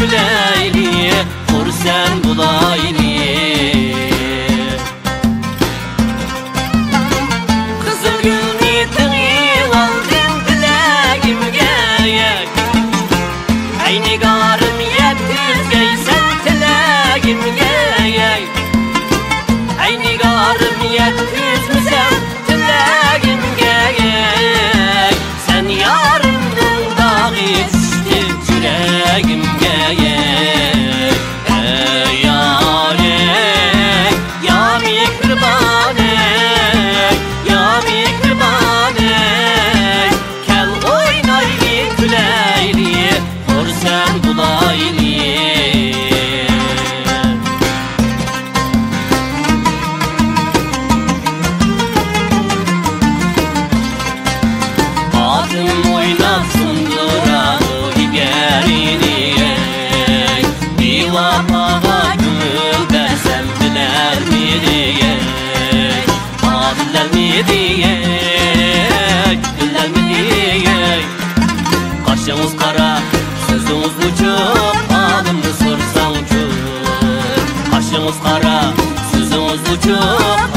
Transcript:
gülayli, kursen bulayli. Kızıl gülni tığıl aldım bilagimge, ayni garım yettiz geysen tilagimge, ayni garım yettiz misem tilagimge. Sen yarımdın dağı düştü yüreğimge. Ey yar ey, ya mihriban ey, ya mihriban ey, kel oynayli güleyli, kursen bulayli. Adım oynasın durağı digerini, bir vapağa gül desem biler miydi? Adiller miydi? Güller miydi? Kaşınız kara, sözünüz uçuk, adımı sorsam uçuk. Kaşınız kara, sözünüz uçuk,